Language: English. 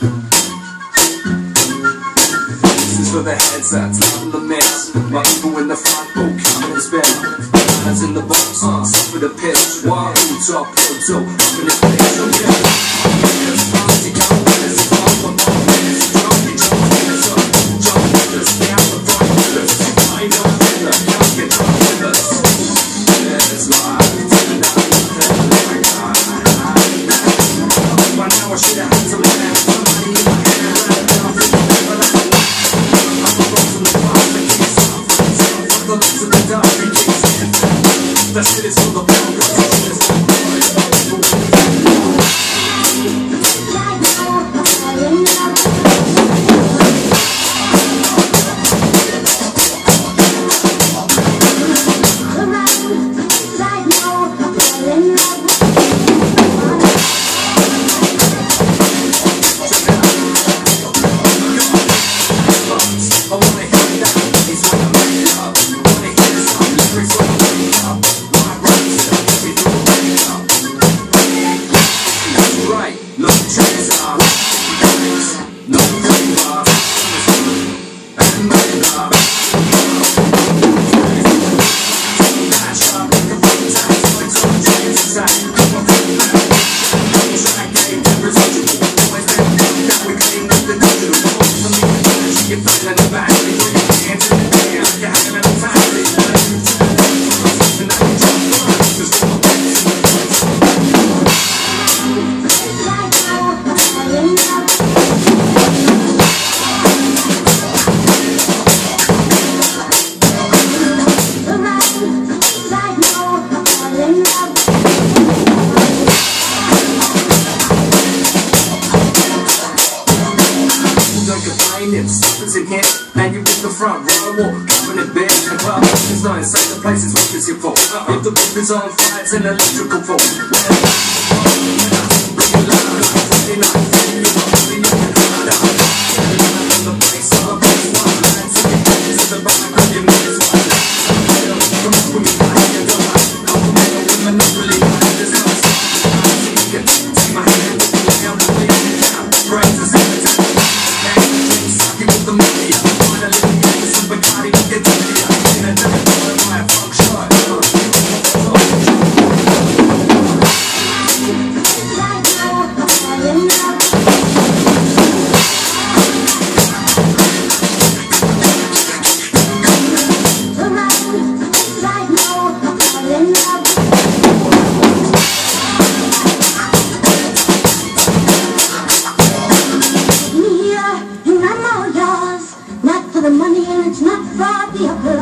This is for the heads up, top of the mix. My people in the front row, coming and spin. Hands in the box, stop for the pitch. Wild, top, photo, up in the place. It's party, come with us, it's all for more minutes. Jump with us, jump with us, stay out the front with us. I know with us, come get drunk with us. Yeah, it's live, turn out the thing like by now I should have had some land. Somebody in my hand, right now, I'm thinking never let me walk. I'm a rose in the park, the keys off. Fuck the lights in the dark, the keys in. That shit is for the pound, that shit is for the boy. And you in the front row, coming in bed. The club is not inside the place, it's what is your fault. If the roof is on fire, it's an electrical fault. Bring it loud, Friday night, Friday night, the place, all the place, one line, so you get into the bar, grab your minutes, one line. Come up with me, I can go out. Come with me, with Monopoly, there's no stop. You can take my hand, put me down, put me down. Brains is in the town. Sucking with the money, I'm living in some Bacardi, get to me. In a different part of my funk shot. The money and it's not for the